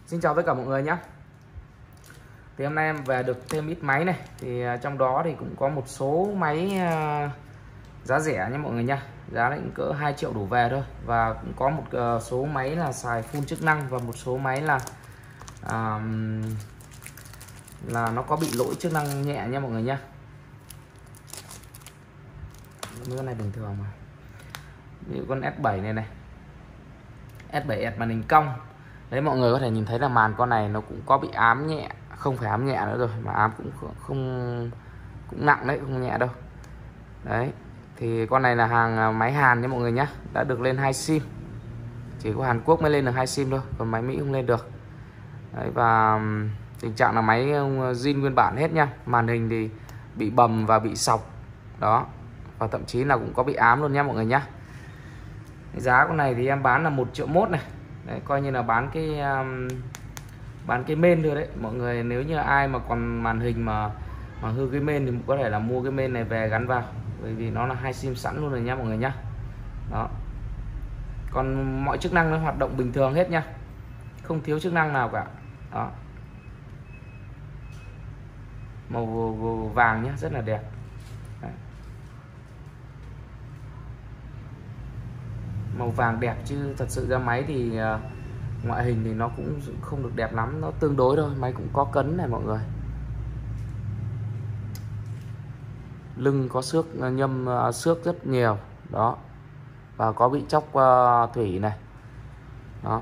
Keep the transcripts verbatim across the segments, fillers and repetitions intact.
Xin chào tất cả mọi người nhé. Thì hôm nay em về được thêm ít máy này. Thì trong đó thì cũng có một số máy giá rẻ nha mọi người nha. Giá cũng cỡ hai triệu đổ về thôi. Và cũng có một số máy là xài full chức năng. Và một số máy là à, là nó có bị lỗi chức năng nhẹ nha mọi người nha. Cái này bình thường mà. Như con S bảy này này, S bảy S màn hình cong. Đấy, mọi người có thể nhìn thấy là màn con này nó cũng có bị ám nhẹ, không phải ám nhẹ nữa rồi, mà ám cũng không cũng nặng đấy, không nhẹ đâu. Đấy, thì con này là hàng máy Hàn nha mọi người nhé, đã được lên hai sim. Chỉ có Hàn Quốc mới lên được hai sim thôi, còn máy Mỹ không lên được. Đấy, và tình trạng là máy zin nguyên bản hết nha. Màn hình thì bị bầm và bị sọc đó, và thậm chí là cũng có bị ám luôn nha mọi người nhé. Giá con này thì em bán là một triệu mốt này. Đấy, coi như là bán cái um, bán cái main thôi đấy mọi người. Nếu như ai mà còn màn hình mà mà hư cái main thì có thể là mua cái main này về gắn vào, bởi vì nó là hai sim sẵn luôn rồi nha mọi người nhá. Đó, còn mọi chức năng nó hoạt động bình thường hết nha, không thiếu chức năng nào cả. Đó, màu vàng nhá, rất là đẹp. Đấy, màu vàng đẹp, chứ thật sự ra máy thì uh, ngoại hình thì nó cũng không được đẹp lắm, nó tương đối thôi. Máy cũng có cấn này mọi người, lưng có xước nhâm uh, xước rất nhiều đó, và có bị chóc uh, thủy này đó.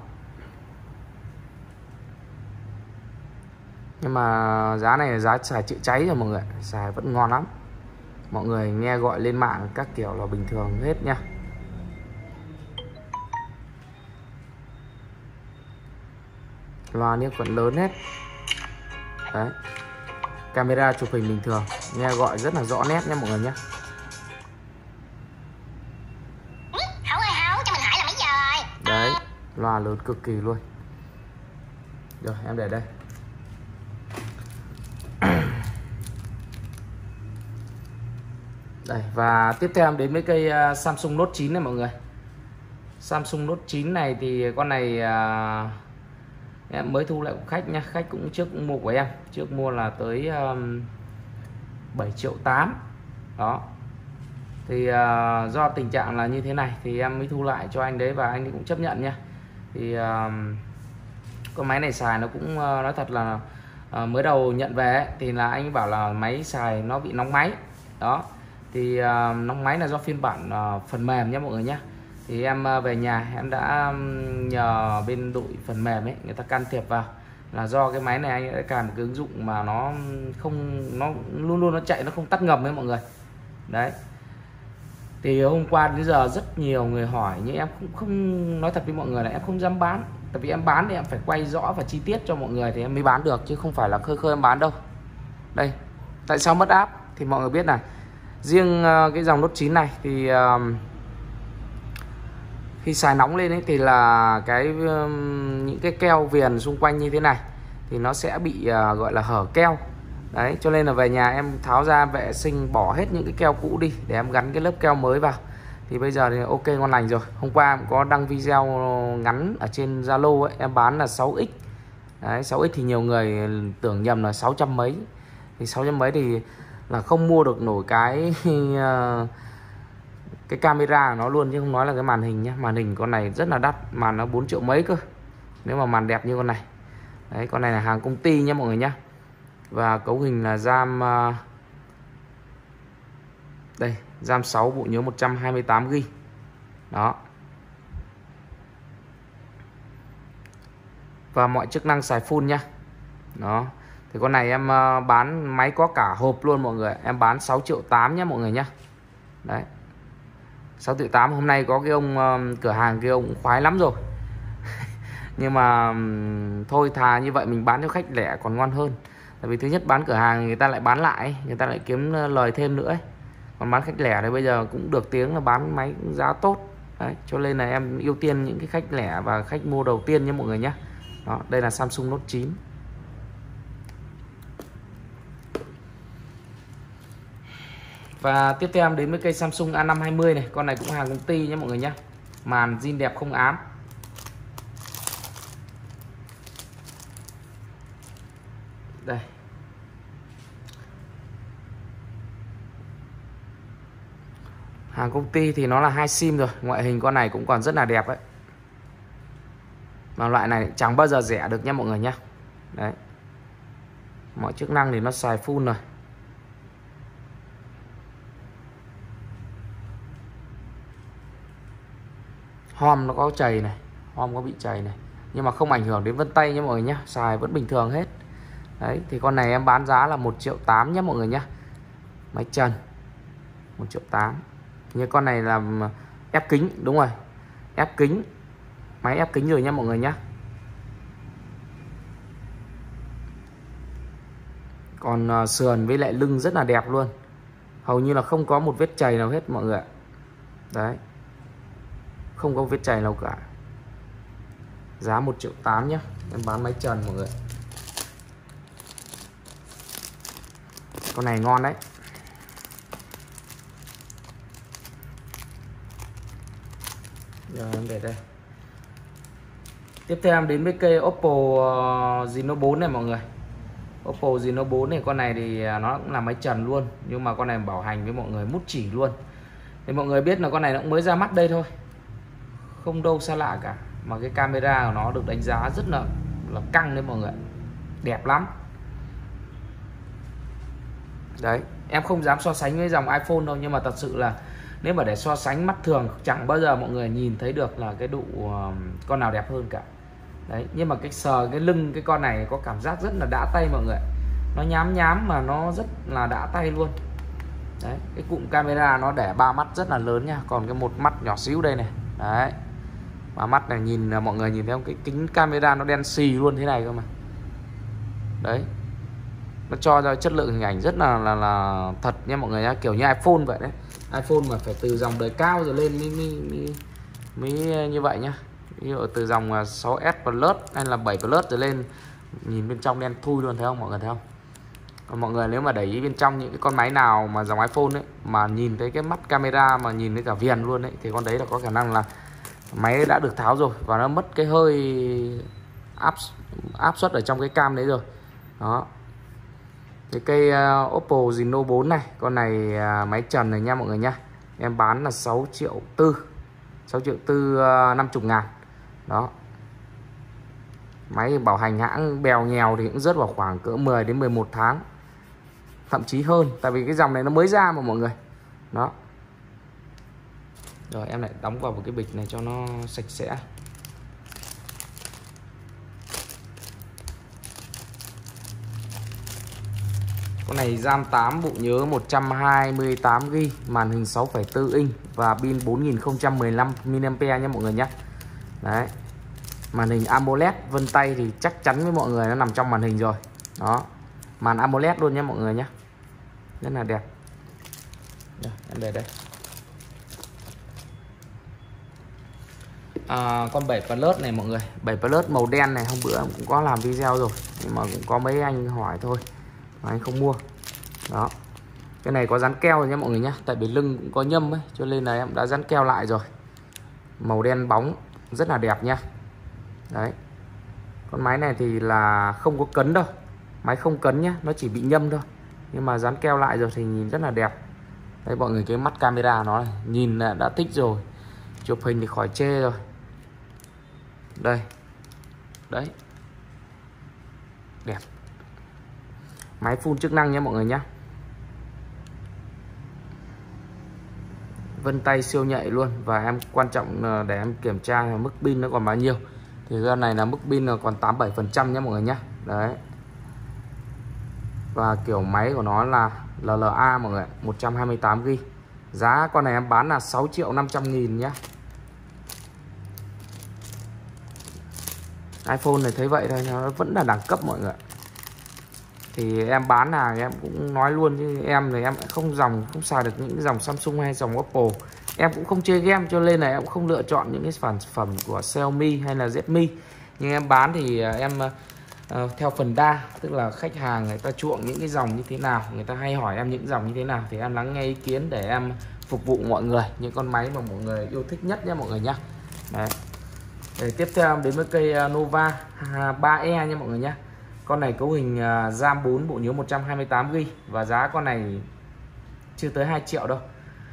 Nhưng mà giá này là giá xài chữa cháy rồi mọi người, xài vẫn ngon lắm. Mọi người nghe gọi lên mạng các kiểu là bình thường hết nha. Loa niêm quận lớn hết. Đấy, camera chụp hình bình thường, nghe gọi rất là rõ nét nha mọi người nhé. Hảo ơi Hảo, cho mình hỏi là mấy giờ rồi? Đấy, loa lớn cực kỳ luôn. Rồi em để đây. Đây, và tiếp theo em đến với cây Samsung Note chín này mọi người. Samsung Note chín này thì con này uh, em mới thu lại của khách nha. Khách cũng trước cũng mua của em, trước mua là tới um, bảy triệu tám. Đó, thì uh, do tình trạng là như thế này thì em mới thu lại cho anh đấy, và anh ấy cũng chấp nhận nha. Thì uh, con máy này xài nó cũng uh, nói thật là uh, mới đầu nhận về ấy, thì là anh ấy bảo là máy xài nó bị nóng máy. Đó, thì uh, nóng máy là do phiên bản uh, phần mềm nhé mọi người nhé. Thì em uh, về nhà em đã nhờ bên đội phần mềm ấy, người ta can thiệp vào, là do cái máy này anh đã cài một cái ứng dụng mà nó không, nó luôn luôn nó chạy, nó không tắt ngầm ấy mọi người. Đấy, thì hôm qua đến giờ rất nhiều người hỏi, nhưng em cũng không, nói thật với mọi người là em không dám bán. Tại vì em bán thì em phải quay rõ và chi tiết cho mọi người thì em mới bán được, chứ không phải là khơi khơi em bán đâu. Đây, tại sao mất app thì mọi người biết này. Riêng uh, cái dòng Note chín này thì uh, khi xài nóng lên ấy thì là cái um, những cái keo viền xung quanh như thế này thì nó sẽ bị uh, gọi là hở keo. Đấy, cho nên là về nhà em tháo ra vệ sinh, bỏ hết những cái keo cũ đi để em gắn cái lớp keo mới vào. Thì bây giờ thì ok, ngon lành rồi. Hôm qua em có đăng video ngắn ở trên Zalo ấy, em bán là sáu x. Đấy, sáu x thì nhiều người tưởng nhầm là sáu trăm mấy. Thì sáu trăm mấy thì là không mua được nổi cái uh, cái camera của nó luôn, chứ không nói là cái màn hình nhé. Màn hình con này rất là đắt, màn nó bốn triệu mấy cơ, nếu mà màn đẹp như con này. Đấy, con này là hàng công ty nhé mọi người nhé. Và cấu hình là RAM uh, đây, RAM sáu, bộ nhớ một trăm hai mươi tám gi ga bai. Đó, và mọi chức năng xài full nha. Đó, thì con này em uh, bán máy có cả hộp luôn mọi người, em bán sáu triệu tám nhé mọi người nhé. Đấy, sáu triệu tám. Hôm nay có cái ông uh, cửa hàng kia ông cũng khoái lắm rồi. Nhưng mà um, thôi thà như vậy mình bán cho khách lẻ còn ngon hơn. Tại vì thứ nhất bán cửa hàng người ta lại bán lại, người ta lại kiếm lời thêm nữa ấy. Còn bán khách lẻ thì bây giờ cũng được tiếng là bán máy giá tốt. Đấy, cho nên là em ưu tiên những cái khách lẻ và khách mua đầu tiên nhé mọi người nhé. Đó, đây là Samsung Note chín. Và tiếp theo em đến với cây Samsung A năm hai mươi này. Con này cũng hàng công ty nhé mọi người nhé. Màn zin đẹp không ám. Đây. Hàng công ty thì nó là hai sim rồi. Ngoại hình con này cũng còn rất là đẹp đấy. Mà loại này chẳng bao giờ rẻ được nha mọi người nhé. Đấy. Mọi chức năng thì nó xài full rồi. Hom nó có chày này, hom có bị chày này, nhưng mà không ảnh hưởng đến vân tay nha mọi người nhé. Xài vẫn bình thường hết. Đấy, thì con này em bán giá là một triệu tám nhé mọi người nhé. Máy trần một triệu tám. Như con này là ép kính, đúng rồi, ép kính, máy ép kính rồi nha mọi người nhé. Còn uh, sườn với lại lưng rất là đẹp luôn, hầu như là không có một vết chày nào hết mọi người ạ. Đấy, không có vết chày nào cả. Giá một triệu tám nhé. Em bán máy trần mọi người. Con này ngon đấy. Rồi em để đây. Tiếp theo em đến với cây Oppo Reno bốn này mọi người. Oppo Reno bốn này, con này thì nó cũng là máy trần luôn, nhưng mà con này bảo hành với mọi người mút chỉ luôn. Thì mọi người biết là con này nó cũng mới ra mắt đây thôi, không đâu xa lạ cả. Mà cái camera của nó được đánh giá rất là là căng đấy mọi người, đẹp lắm. Đấy, em không dám so sánh với dòng iPhone đâu, nhưng mà thật sự là nếu mà để so sánh mắt thường chẳng bao giờ mọi người nhìn thấy được là cái độ uh, con nào đẹp hơn cả. Đấy, nhưng mà cái sờ cái lưng cái con này có cảm giác rất là đã tay mọi người. Nó nhám nhám mà nó rất là đã tay luôn. Đấy, cái cụm camera nó để ba mắt rất là lớn nha, còn cái một mắt nhỏ xíu đây này. Đấy, ba mắt này nhìn là mọi người nhìn thấy không, cái kính camera nó đen xì luôn thế này cơ mà. Đấy, nó cho ra chất lượng hình ảnh rất là là, là thật nha mọi người nhá, kiểu như iPhone vậy đấy. iPhone mà phải từ dòng đời cao rồi lên mới, mới, mới, mới như vậy nhá. Ví dụ từ dòng sáu S Plus hay là bảy Plus rồi lên, nhìn bên trong đen thui luôn, thấy không mọi người, thấy không? Còn mọi người nếu mà để ý bên trong những cái con máy nào mà dòng iPhone ấy mà nhìn thấy cái mắt camera mà nhìn thấy cả viền luôn ấy, thì con đấy là có khả năng là máy đã được tháo rồi và nó mất cái hơi áp áp suất ở trong cái cam đấy rồi. Đó. Cái cây uh, Oppo Reno bốn này, con này uh, máy trần này nha mọi người nhá. Em bán là sáu triệu tư, sáu triệu tư uh, năm mươi ngàn. Đó. Máy bảo hành hãng bèo nhèo thì cũng rớt vào khoảng cỡ mười đến mười một tháng, thậm chí hơn, tại vì cái dòng này nó mới ra mà mọi người. Đó. Rồi em lại đóng vào một cái bịch này cho nó sạch sẽ. Con này RAM tám, bộ nhớ một trăm hai mươi tám gi ga bai, màn hình sáu phẩy bốn inch và pin bốn nghìn không trăm mười lăm mi li am pe nhé mọi người nhé. Đấy. Màn hình AMOLED, vân tay thì chắc chắn với mọi người nó nằm trong màn hình rồi. Đó. Màn AMOLED luôn nhé mọi người nhé. Rất là đẹp. Đây, em để đây. À, con bảy Plus này mọi người, bảy Plus màu đen này hôm bữa cũng có làm video rồi, nhưng mà cũng có mấy anh hỏi thôi mà anh không mua. Đó, cái này có dán keo rồi nhé mọi người nhé, tại vì lưng cũng có nhâm ấy, cho nên là em đã dán keo lại rồi. Màu đen bóng rất là đẹp nha. Đấy, con máy này thì là không có cấn đâu, máy không cấn nhé, nó chỉ bị nhâm thôi, nhưng mà dán keo lại rồi thì nhìn rất là đẹp. Đây mọi người, cái mắt camera nó này, nhìn là đã thích rồi, chụp hình thì khỏi chê rồi. Đây, đấy, đẹp. Máy full chức năng nhé mọi người nhé. Vân tay siêu nhạy luôn. Và em quan trọng để em kiểm tra là mức pin nó còn bao nhiêu. Thì con này là mức pin là còn tám mươi bảy phần trăm nhé mọi người nhé. Đấy. Và kiểu máy của nó là lờ lờ a mọi người, một trăm hai mươi tám gi ga bai. Giá con này em bán là sáu triệu năm trăm nghìn nhé. iPhone này thấy vậy thôi, nó vẫn là đẳng cấp mọi người. Thì em bán là em cũng nói luôn, chứ em thì em không dòng không xài được những dòng Samsung hay dòng Oppo. Em cũng không chơi game, cho nên là em cũng không lựa chọn những cái sản phẩm của Xiaomi hay là Redmi. Nhưng em bán thì em uh, theo phần đa, tức là khách hàng người ta chuộng những cái dòng như thế nào, người ta hay hỏi em những dòng như thế nào, thì em lắng nghe ý kiến để em phục vụ mọi người những con máy mà mọi người yêu thích nhất nhé mọi người nhé. Đấy. Để tiếp theo đến với cây Nova ba E nha mọi người nhé. Con này cấu hình uh, RAM bốn, bộ nhớ một trăm hai mươi tám gi ga bai và giá con này chưa tới hai triệu đâu.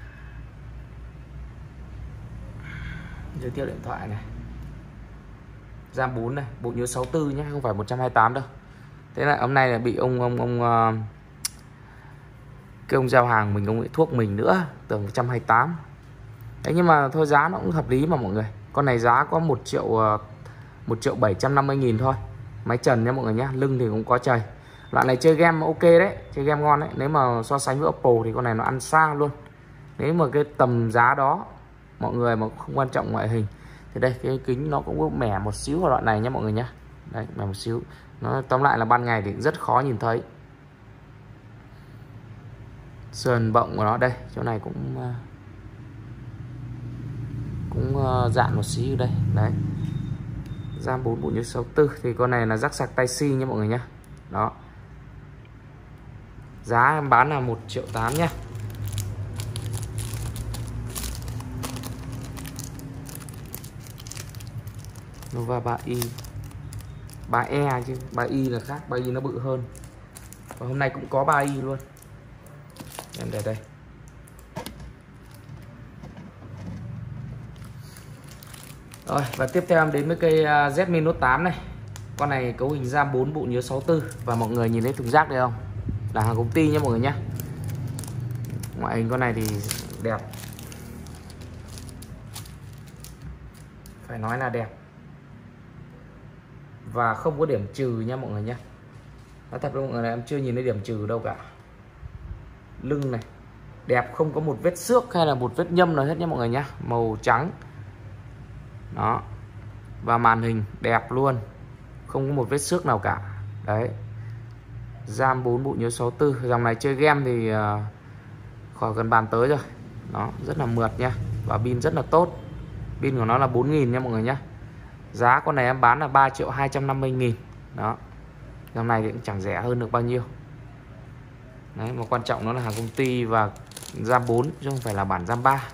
Giới thiệu điện thoại này. RAM bốn này, bộ nhớ sáu mươi tư nhé, không phải một trăm hai mươi tám đâu. Thế là hôm nay là bị ông ông ông uh, cái ông giao hàng mình ông ấy thuốc mình nữa, tưởng một trăm hai mươi tám. Đấy, nhưng mà thôi giá nó cũng hợp lý mà mọi người. Con này giá có một triệu uh, một triệu bảy trăm năm mươi nghìn thôi. Máy trần nha mọi người nhé, lưng thì cũng có chày. Loại này chơi game ok đấy, chơi game ngon đấy. Nếu mà so sánh với Oppo thì con này nó ăn xa luôn. Nếu mà cái tầm giá đó mọi người mà không quan trọng ngoại hình thì đây cái kính nó cũng có mẻ một xíu ở đoạn này nhé mọi người nhé. Đấy, mẻ một xíu. Nó tóm lại là ban ngày thì rất khó nhìn thấy. Sườn bọng của nó đây, chỗ này cũng cũng dạn một xíu đây. Đấy. RAM bốn, bộ nhớ sáu mươi tư thì con này là rắc sạc Tai Si nha mọi người nhé. Đó. Giá em bán là một triệu tám nhé. Nova ba i, ba e chứ, ba i là khác, ba i nó bự hơn. Và hôm nay cũng có ba i luôn. Em để đây. Rồi, và tiếp theo em đến với cây Redmi Note tám này. Con này cấu hình RAM bốn, bộ nhớ sáu mươi tư và mọi người nhìn thấy thùng rác đây không? Là hàng công ty nha mọi người nhé. Ngoại hình con này thì đẹp. Phải nói là đẹp. Và không có điểm trừ nha mọi người nhé. Nói thật với mọi người này, em chưa nhìn thấy điểm trừ đâu cả. Lưng này đẹp, không có một vết xước hay là một vết nhâm nào hết nha mọi người nhé. Màu trắng. Đó. Và màn hình đẹp luôn, không có một vết xước nào cả. Đấy. RAM bốn, bộ nhớ sáu mươi tư. Dòng này chơi game thì uh, khỏi cần bàn tới rồi. Đó, rất là mượt nha. Và pin rất là tốt. Pin của nó là bốn nghìn nha mọi người nhé. Giá con này em bán là ba triệu hai trăm năm mươi nghìn. Đó. Dòng này thì cũng chẳng rẻ hơn được bao nhiêu. Đấy, mà quan trọng nó là hàng công ty và RAM bốn chứ không phải là bản RAM ba.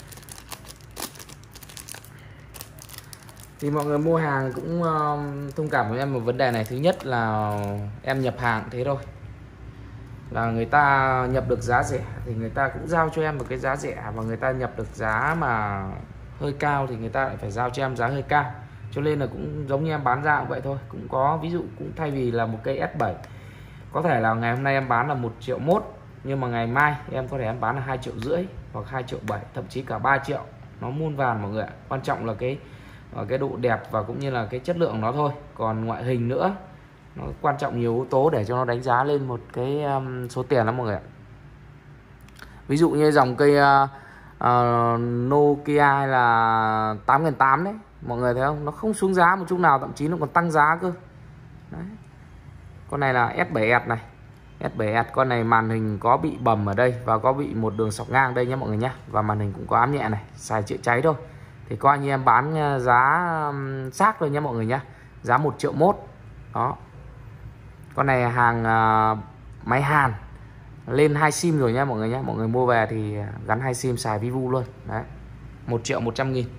Thì mọi người mua hàng cũng uh, thông cảm với em một vấn đề này. Thứ nhất là em nhập hàng thế thôi, là người ta nhập được giá rẻ thì người ta cũng giao cho em một cái giá rẻ, và người ta nhập được giá mà hơi cao thì người ta lại phải giao cho em giá hơi cao. Cho nên là cũng giống như em bán ra cũng vậy thôi. Cũng có ví dụ cũng thay vì là một cây S bảy có thể là ngày hôm nay em bán là một triệu mốt, nhưng mà ngày mai em có thể em bán là hai triệu rưỡi hoặc hai triệu bảy, thậm chí cả ba triệu. Nó muôn vàn mọi người ạ. Quan trọng là cái cái độ đẹp và cũng như là cái chất lượng nó thôi. Còn ngoại hình nữa, nó quan trọng nhiều yếu tố để cho nó đánh giá lên một cái um, số tiền lắm mọi người ạ. Ví dụ như dòng cây uh, uh, Nokia hay là tám nghìn tám trăm đấy, mọi người thấy không? Nó không xuống giá một chút nào, thậm chí nó còn tăng giá cơ. Đấy. Con này là S bảy S này. S bảy S con này màn hình có bị bầm ở đây và có bị một đường sọc ngang đây nhé mọi người nhé. Và màn hình cũng có ám nhẹ này, xài chữa cháy thôi. Thì coi như em bán giá xác thôi nhé mọi người nhé. Giá một triệu mốt. Đó. Con này hàng uh, máy Hàn, lên hai sim rồi nhé mọi người nhé. Mọi người mua về thì gắn hai sim xài Vivo luôn. Đấy. một triệu một trăm nghìn.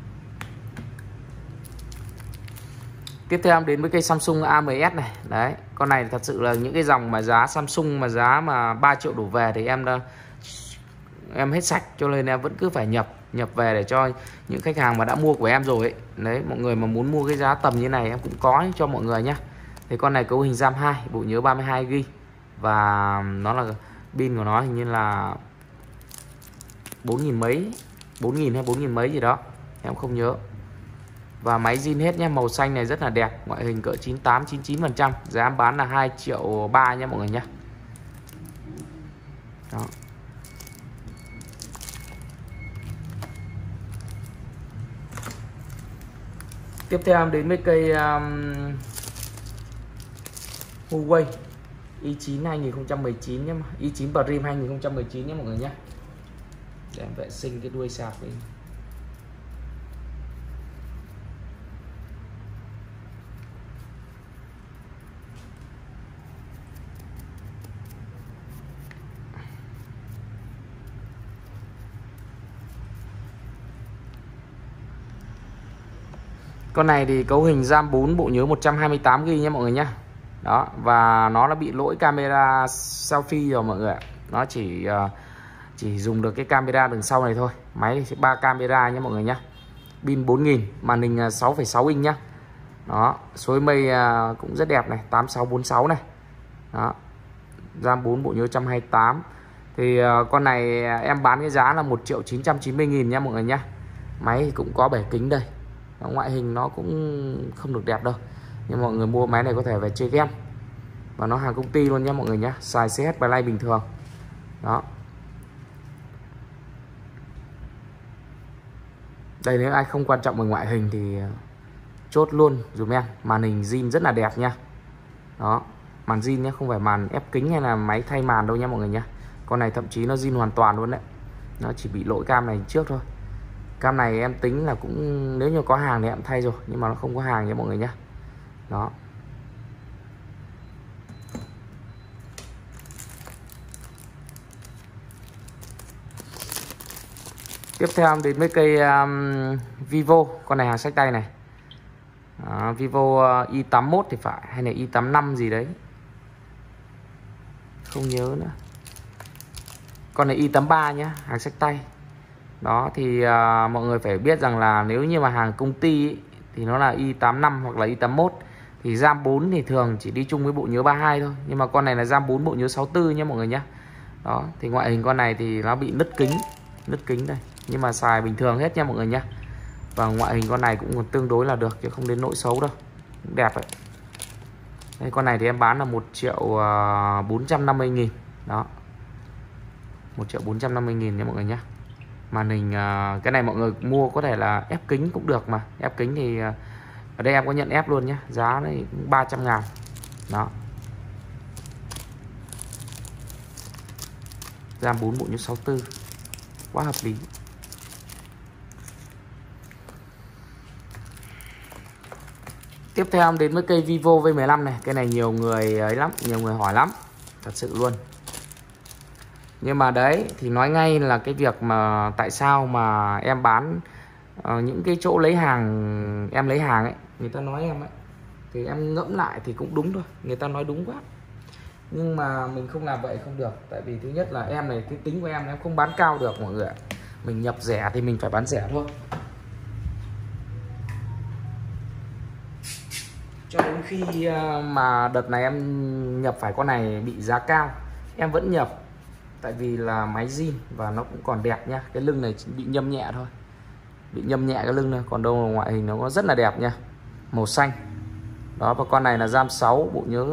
Tiếp theo em đến với cây Samsung A mười S này. Đấy, con này thật sự là những cái dòng mà giá Samsung mà giá mà ba triệu đổ về thì em đã, em hết sạch, cho nên em vẫn cứ phải nhập nhập về để cho những khách hàng mà đã mua của em rồi ấy. Đấy, mọi người mà muốn mua cái giá tầm như này em cũng có cho mọi người nhé. Thì con này cấu hình RAM hai, bộ nhớ ba mươi hai gi ga bai và nó là pin của nó hình như là bốn nghìn mấy, bốn nghìn hay bốn nghìn mấy gì đó, em không nhớ. Và máy zin hết nhé, màu xanh này rất là đẹp, ngoại hình cỡ chín mươi tám chín mươi chín phần trăm, giá bán là hai triệu ba nha mọi người nhé. Đó. Tiếp theo em đến với cây um, Huawei i chín hai nghìn không trăm mười chín nhé, i chín Prime hai nghìn không trăm mười chín nhé mọi người nhé. Để em vệ sinh cái đuôi sạc đi. Con này thì cấu hình RAM bốn, bộ nhớ một trăm hai mươi tám gi ga bai nhé mọi người nhé. Đó, và nó đã bị lỗi camera selfie rồi mọi người ạ. Nó chỉ uh, chỉ dùng được cái camera đằng sau này thôi. Máy thì ba camera nhé mọi người nhé. Pin bốn nghìn, màn hình sáu phẩy sáu inch nhá. Đó, số mây uh, cũng rất đẹp này, tám sáu bốn sáu này. Đó. RAM bốn, bộ nhớ một trăm hai mươi tám. Thì uh, con này em bán cái giá là một triệu chín trăm chín mươi nghìn nha mọi người nhé. Máy thì cũng có bể kính đây. Đó, ngoại hình nó cũng không được đẹp đâu. Nhưng mọi người mua máy này có thể về chơi game. Và nó hàng công ty luôn nhé mọi người nhé. Xài xê hát Play bình thường. Đó. Đây, nếu ai không quan trọng về ngoại hình thì chốt luôn dùm em. Màn hình zin rất là đẹp nha. Đó, màn zin nhé, không phải màn ép kính hay là máy thay màn đâu nha mọi người nhé. Con này thậm chí nó zin hoàn toàn luôn đấy. Nó chỉ bị lỗi cam này trước thôi. Cam này em tính là cũng nếu như có hàng thì em thay rồi, nhưng mà nó không có hàng nha mọi người nhé. Đó. Tiếp theo đến với cây um, Vivo. Con này hàng xách tay này. Đó, Vivo uh, i tám mốt thì phải, hay là i tám năm gì đấy, không nhớ nữa. Con này i tám ba nhá, hàng xách tay. Đó thì uh, mọi người phải biết rằng là nếu như mà hàng công ty ý, thì nó là i tám năm hoặc là i tám mốt. Thì RAM bốn thì thường chỉ đi chung với bộ nhớ ba mươi hai thôi. Nhưng mà con này là RAM bốn bộ nhớ sáu mươi tư nhé mọi người nhé. Đó, thì ngoại hình con này thì nó bị nứt kính. Nứt kính đây. Nhưng mà xài bình thường hết nha mọi người nhé. Và ngoại hình con này cũng còn tương đối là được, chứ không đến nỗi xấu đâu. Cũng đẹp đấy. Đây, con này thì em bán là một triệu bốn trăm năm mươi nghìn. Đó, một triệu bốn trăm năm mươi nghìn nha mọi người nhé. Màn hình cái này mọi người mua có thể là ép kính cũng được mà. Ép kính thì ở đây em có nhận ép luôn nhé. Giá này ba trăm ngàn. Đó, RAM bốn bộ nhớ sáu mươi tư, quá hợp lý. Tiếp theo đến với cây Vivo V mười lăm này. Cái này nhiều người ấy lắm, nhiều người hỏi lắm, thật sự luôn. Nhưng mà đấy thì nói ngay là cái việc mà tại sao mà em bán uh, những cái chỗ lấy hàng, em lấy hàng ấy, người ta nói em ấy, thì em ngẫm lại thì cũng đúng thôi, người ta nói đúng quá. Nhưng mà mình không làm vậy không được. Tại vì thứ nhất là em này, cái tính của em em không bán cao được mọi người ạ. Mình nhập rẻ thì mình phải bán rẻ thôi. Cho đến khi mà đợt này em nhập phải con này bị giá cao, em vẫn nhập. Tại vì là máy zin và nó cũng còn đẹp nha. Cái lưng này bị nhâm nhẹ thôi, bị nhâm nhẹ cái lưng này. Còn đâu là ngoại hình nó có rất là đẹp nha. Màu xanh. Đó, và con này là RAM sáu, bộ nhớ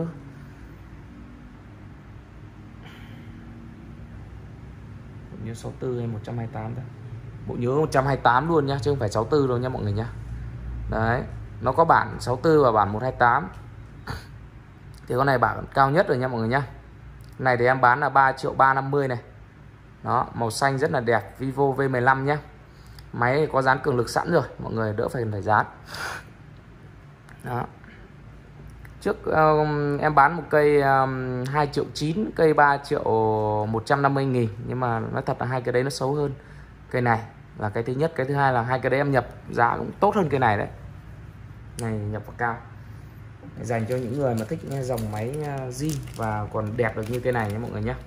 Bộ nhớ sáu mươi tư hay một trăm hai mươi tám thôi. Bộ nhớ một trăm hai mươi tám luôn nhá, chứ không phải sáu mươi tư đâu nha mọi người nhá. Đấy, nó có bản sáu mươi tư và bản một trăm hai mươi tám. Thì con này bản cao nhất rồi nha mọi người nhá. Này thì em bán là ba triệu ba trăm năm mươi này. Đó, màu xanh rất là đẹp. Vivo V mười lăm nhá. Máy có dán cường lực sẵn rồi, mọi người đỡ phải phải dán. Đó. Trước um, em bán một cây um, hai triệu chín, cây ba triệu một trăm năm mươi nghìn. Nhưng mà nói thật là hai cái đấy nó xấu hơn cây này, là cái thứ nhất. Cái thứ hai là hai cái đấy em nhập giá cũng tốt hơn cây này đấy. Này nhập vào cao, dành cho những người mà thích dòng máy zin và còn đẹp được như cái này nhé mọi người nhé.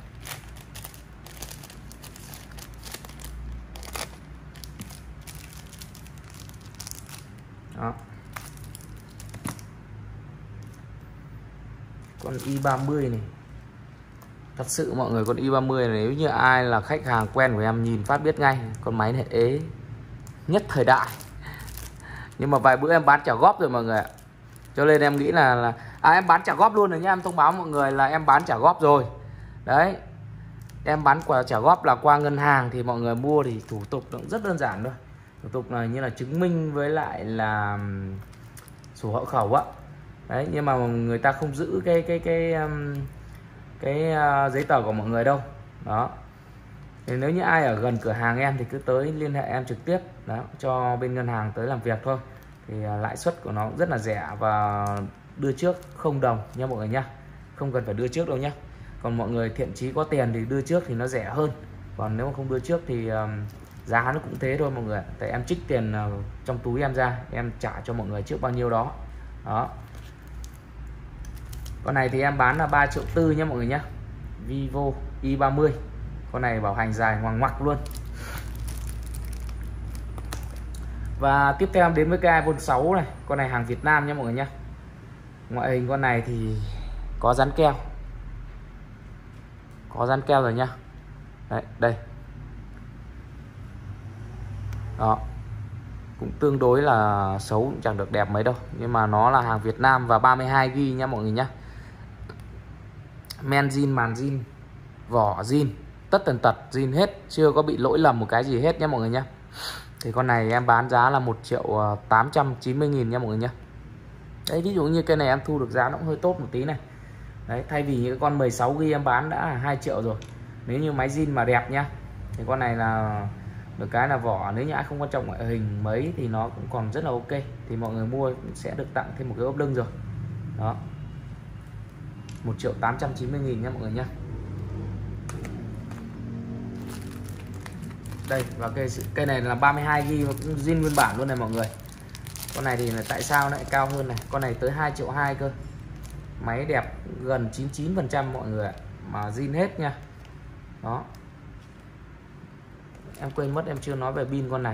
Đó. Con i ba mươi này, thật sự mọi người, con i ba mươi này nếu như ai là khách hàng quen của em nhìn phát biết ngay, con máy này ế nhất thời đại. Nhưng mà vài bữa em bán trả góp rồi mọi người ạ. Cho nên em nghĩ là, là à, em bán trả góp luôn rồi nhá. Em thông báo mọi người là em bán trả góp rồi. Đấy, em bán quả trả góp là qua ngân hàng. Thì mọi người mua thì thủ tục cũng rất đơn giản thôi. Thủ tục này như là chứng minh với lại là sổ hộ khẩu á. Đấy, nhưng mà người ta không giữ cái cái cái cái, cái uh, giấy tờ của mọi người đâu. Đó. Thì nếu như ai ở gần cửa hàng em thì cứ tới liên hệ em trực tiếp. Đó, cho bên ngân hàng tới làm việc thôi. Thì uh, lãi suất của nó cũng rất là rẻ và đưa trước không đồng nha mọi người nhá. Không cần phải đưa trước đâu nhá. Còn mọi người thiện chí có tiền thì đưa trước thì nó rẻ hơn. Còn nếu mà không đưa trước thì um, giá nó cũng thế thôi mọi người. Tại em trích tiền uh, trong túi em ra, em trả cho mọi người trước bao nhiêu đó. Đó. Con này thì em bán là ba triệu tư nhé mọi người nhé. Vivo i ba mươi. Con này bảo hành dài ngoằng ngoặc luôn. Và tiếp theo em đến với cái iPhone sáu này. Con này hàng Việt Nam nhé mọi người nhé. Ngoại hình con này thì có dán keo. Có dán keo rồi nhá. Đấy, đây. Đó. Cũng tương đối là xấu, cũng chẳng được đẹp mấy đâu. Nhưng mà nó là hàng Việt Nam và ba mươi hai gi ga bai nha mọi người nhé. Men zin, màn zin, vỏ zin, tất tần tật zin hết, chưa có bị lỗi lầm một cái gì hết nhé mọi người nhé. Thì con này em bán giá là một triệu tám trăm chín mươi nghìn nha mọi người nhé. Đấy, ví dụ như cái này em thu được giá nó cũng hơi tốt một tí này. Đấy, thay vì những con mười sáu gi ga bai em bán đã hai triệu rồi. Nếu như máy zin mà đẹp nhá, thì con này là được cái là vỏ, nếu như ai không quan trọng ngoại hình mấy thì nó cũng còn rất là ok. Thì mọi người mua cũng sẽ được tặng thêm một cái ốp lưng rồi. Đó, một triệu tám trăm chín mươi nghìn nha mọi người nhé. Đây, và cây cây này là ba mươi hai gi ga bai cũng zin nguyên bản luôn này mọi người. Con này thì là tại sao lại cao hơn này? Con này tới hai triệu hai cơ. Máy đẹp gần chín mươi chín phần trăm mọi người ạ, mà zin hết nha. Đó. Em quên mất em chưa nói về pin con này.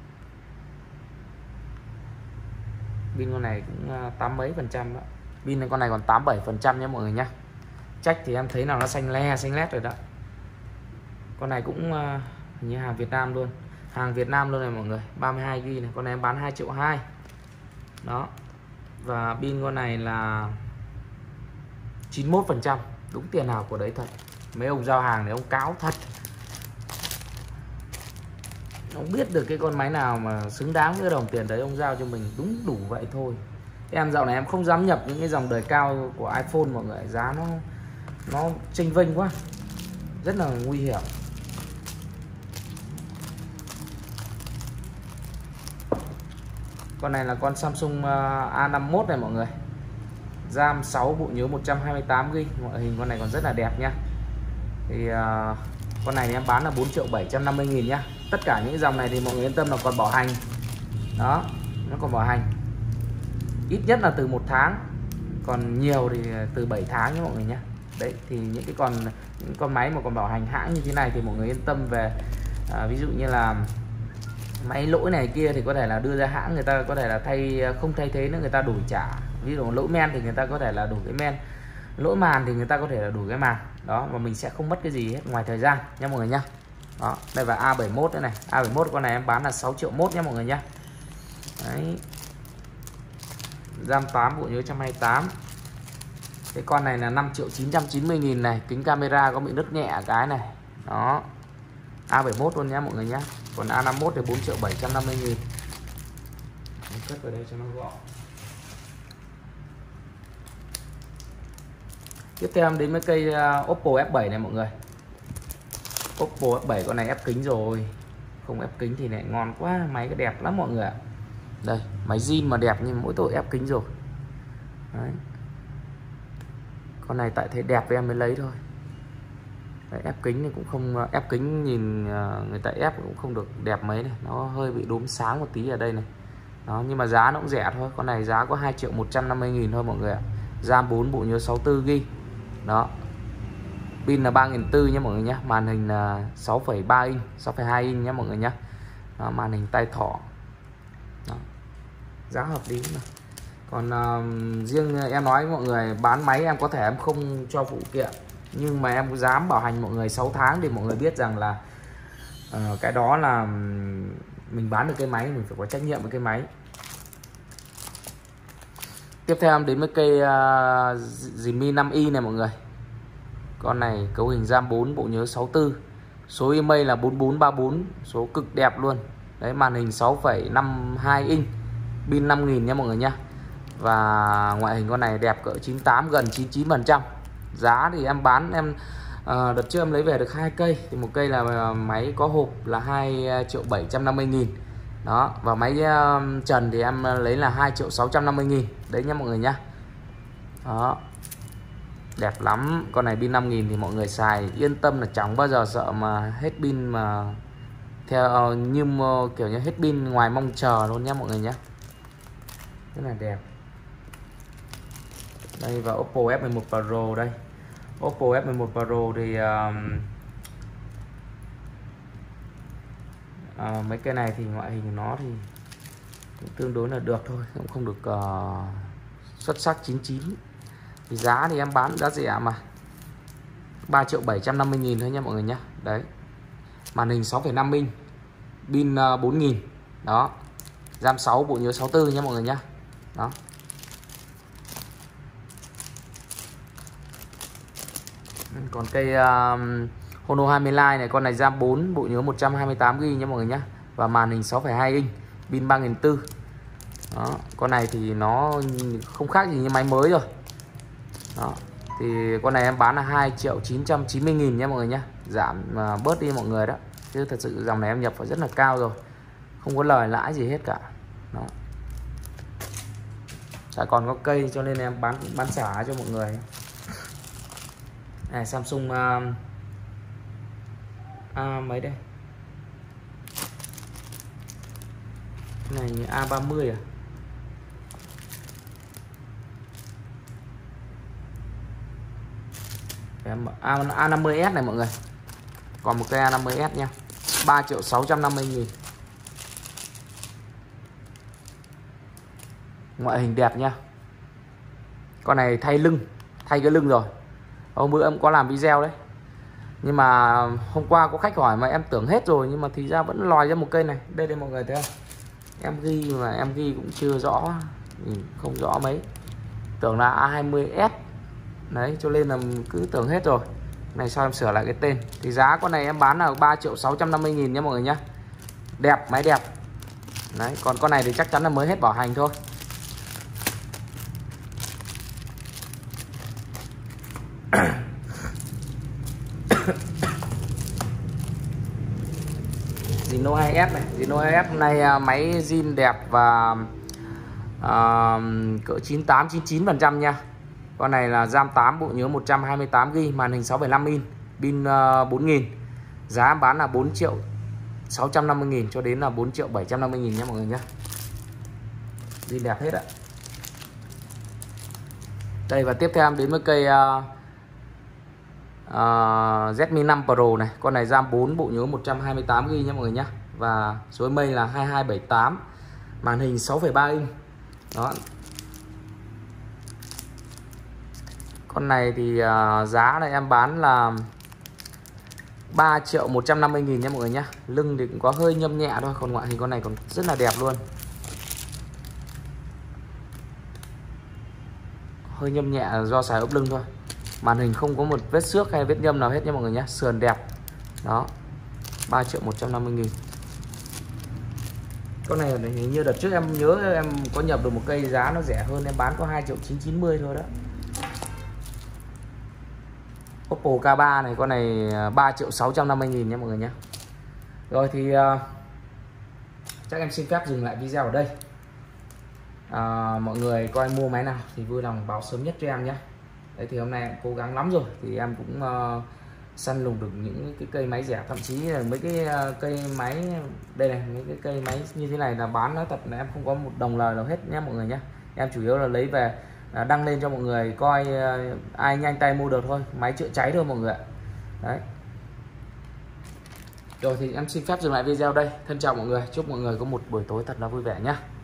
Pin con này cũng tám mấy phần trăm đó. Pin con này còn tám bảy phần trăm nhé mọi người nhé. Trách thì em thấy nào nó xanh le xanh lét rồi đó. Con này cũng như hàng Việt Nam luôn. Hàng Việt Nam luôn này mọi người, ba mươi hai gi ga bai này. Con này em bán hai triệu hai. Đó. Và pin con này là chín mươi mốt phần trăm. Đúng tiền nào của đấy thật. Mấy ông giao hàng này ông cáo thật. Ông biết được cái con máy nào mà xứng đáng với đồng tiền đấy, ông giao cho mình đúng đủ vậy thôi. Em dạo này em không dám nhập những cái dòng đời cao của iPhone mọi người, giá nó nó chênh vênh quá, rất là nguy hiểm. Con này là con Samsung A năm mươi mốt này mọi người. RAM sáu, bộ nhớ một trăm hai mươi tám gi ga bai. Ngoại hình con này còn rất là đẹp nhá. Thì uh, con này thì em bán là bốn triệu bảy trăm năm mươi nghìn nhá. Tất cả những dòng này thì mọi người yên tâm là còn bảo hành. Đó, nó còn bảo hành. Ít nhất là từ một tháng, còn nhiều thì từ bảy tháng nhé mọi người nhé. Đấy, thì những cái con những con máy mà còn bảo hành hãng như thế này thì mọi người yên tâm về. À, ví dụ như là máy lỗi này kia thì có thể là đưa ra hãng, người ta có thể là thay không thay thế nữa, người ta đổi trả. Ví dụ lỗi men thì người ta có thể là đổi cái men, lỗi màn thì người ta có thể là đổi cái màn. Đó, và mình sẽ không mất cái gì hết ngoài thời gian nha mọi người nhá. Đó, đây là A bảy mươi mốt đây này. A bảy mươi mốt con này em bán là sáu triệu mốt nhé mọi người nhá. Đấy. RAM tám, bộ nhớ một trăm hai mươi tám. Cái con này là năm triệu chín trăm chín mươi nghìn này. Kính camera có bị nứt nhẹ cái này. Đó, A bảy mươi mốt luôn nhé mọi người nhé. Còn A năm mươi mốt thì bốn triệu bảy trăm năm mươi nghìn. Cất vào đây cho nó gọn. Tiếp theo em đến với cây uh, Oppo F bảy này mọi người. Oppo F bảy con này ép kính rồi. Không ép kính thì lại ngon quá. Máy cái đẹp lắm mọi người ạ. Đây, máy zin mà đẹp nhưng mỗi tội ép kính rồi. Đấy. Con này tại thấy đẹp em mới lấy thôi. Đấy, ép kính thì cũng không, ép kính nhìn người ta ép cũng không được đẹp mấy này, nó hơi bị đốm sáng một tí ở đây này. Đó, nhưng mà giá nó cũng rẻ thôi. Con này giá có hai triệu một trăm năm mươi nghìn thôi mọi người ạ. RAM bốn, bộ nhớ sáu mươi tư gi ga bai. Đó. Pin là ba nghìn bốn trăm nhé mọi người nhé. Màn hình là sáu phẩy ba inch, sáu phẩy hai inch nhé mọi người nhé. Đó, màn hình tay thỏ. Đó. Giá hợp lý mà. Còn uh, riêng em nói với mọi người, bán máy em có thể em không cho phụ kiện, nhưng mà em dám bảo hành mọi người sáu tháng để mọi người biết rằng là uh, cái đó là mình bán được cái máy, mình phải có trách nhiệm với cái máy. Tiếp theo em đến với cây uh, Redmi năm i này mọi người. Con này cấu hình RAM bốn, bộ nhớ sáu mươi tư, số email là bốn bốn ba bốn, số cực đẹp luôn. Đấy, màn hình sáu phẩy năm mươi hai inch, pin năm nghìn nha mọi người nhá. Và ngoại hình con này đẹp cỡ chín mươi tám, gần chín mươi chín phần trăm. Giá thì em bán em uh, đợt trước em lấy về được hai cây, thì một cây là máy có hộp là hai triệu bảy trăm năm mươi nghìn. Đó, và máy uh, trần thì em lấy là hai triệu sáu trăm năm mươi nghìn. Đấy nha mọi người nhá. Đó, đẹp lắm. Con này pin năm nghìn thì mọi người xài yên tâm là chẳng bao giờ sợ mà hết pin, mà theo uh, như uh, kiểu như hết pin ngoài mong chờ luôn nhé mọi người nhé. Rất là đẹp. Đây, và Oppo F mười một Pro đây. Oppo F mười một Pro thì uh, uh, mấy cái này thì ngoại hình của nó thì cũng tương đối là được thôi, cũng không được uh, xuất sắc chín chín. Thì giá thì em bán giá rẻ mà, ba triệu bảy trăm năm mươi nghìn thôi nha mọi người nhé. Đấy, màn hình sáu phẩy năm inch, pin uh, bốn nghìn. Đó, RAM sáu, bộ nhớ sáu mươi tư nha mọi người nhé. Đó. Còn cây uh, Honor hai mươi Lite này, con này RAM bốn, bộ nhớ một trăm hai mươi tám gi ga bai nha mọi người nhé. Và màn hình sáu phẩy hai inch, pin ba nghìn bốn trăm. Đó, con này thì nó không khác gì như máy mới rồi. Đó, thì con này em bán là hai triệu chín trăm chín mươi nghìn nha mọi người nhé. Giảm uh, bớt đi mọi người đó. Chứ thật sự dòng này em nhập vào rất là cao rồi, không có lời lãi gì hết cả. Đó. Chả còn có cây cho nên em bán bán xả cho mọi người. Này, Samsung uh, A mấy đây? Cái này A ba mươi à? Em A năm mươi S này mọi người. Còn một cây A năm mươi S nha. ba triệu sáu trăm năm mươi nghìn. Ngoại hình đẹp nha. Con này thay lưng, thay cái lưng rồi. Hôm bữa em có làm video đấy. Nhưng mà hôm qua có khách hỏi mà em tưởng hết rồi, nhưng mà thì ra vẫn lòi ra một cây này. Đây đây mọi người thấy không? Em ghi mà em ghi cũng chưa rõ, không rõ mấy. Tưởng là A hai mươi S. Đấy, cho nên là cứ tưởng hết rồi. Này sao em sửa lại cái tên. Thì giá con này em bán là ba triệu sáu trăm năm mươi nghìn nhé mọi người nhé. Đẹp, máy đẹp. Đấy, còn con này thì chắc chắn là mới hết bảo hành thôi. Reno hai S này, Reno hai S hôm nay máy zin đẹp và uh, cỡ chín mươi tám chín mươi chín phần trăm nha. Con này là RAM tám, bộ nhớ một trăm hai mươi tám gi ga bai, màn hình sáu phẩy năm inch, pin uh, bốn nghìn. Giá bán là bốn triệu sáu trăm năm mươi nghìn cho đến là bốn triệu bảy trăm năm mươi nghìn nhé mọi người nhé. Zin đẹp hết ạ. Đây, và tiếp theo em đến với cây uh, uh, Redmi năm Pro này. Con này RAM bốn, bộ nhớ một trăm hai mươi tám gi ga bai nhé mọi người nhé. Và số email là hai hai bảy tám, màn hình sáu phẩy ba inch. Đó. Con này thì uh, giá này em bán là ba triệu một trăm năm mươi nghìn nha mọi người nhé. Lưng thì cũng có hơi nhâm nhẹ thôi, còn ngoại hình con này còn rất là đẹp luôn. Hơi nhâm nhẹ do xài ốp lưng thôi. Màn hình không có một vết xước hay vết nhâm nào hết nha mọi người nhé. Sườn đẹp. Đó, ba triệu một trăm năm mươi nghìn. Con này hình như đợt trước em nhớ em có nhập được một cây giá nó rẻ hơn, em bán có hai triệu chín trăm chín mươi thôi đó. Oppo K ba này, con này ba triệu sáu trăm năm mươi nghìn nha mọi người nhé. Rồi thì uh, chắc em xin phép dừng lại video ở đây. uh, Mọi người coi mua máy nào thì vui lòng báo sớm nhất cho em nhé. Đấy, thì hôm nay em cố gắng lắm rồi, thì em cũng uh, săn lùng được những cái cây máy rẻ, thậm chí là mấy cái uh, cây máy đây này, mấy cái cây máy như thế này là bán nói thật là em không có một đồng lời nào hết nhé mọi người nhé. Em chủ yếu là lấy về uh, đăng lên cho mọi người coi, uh, ai nhanh tay mua được thôi, máy chữa cháy thôi mọi người ạ. Đấy. Rồi thì em xin phép dừng lại video đây. Thân chào mọi người, chúc mọi người có một buổi tối thật là vui vẻ nhé.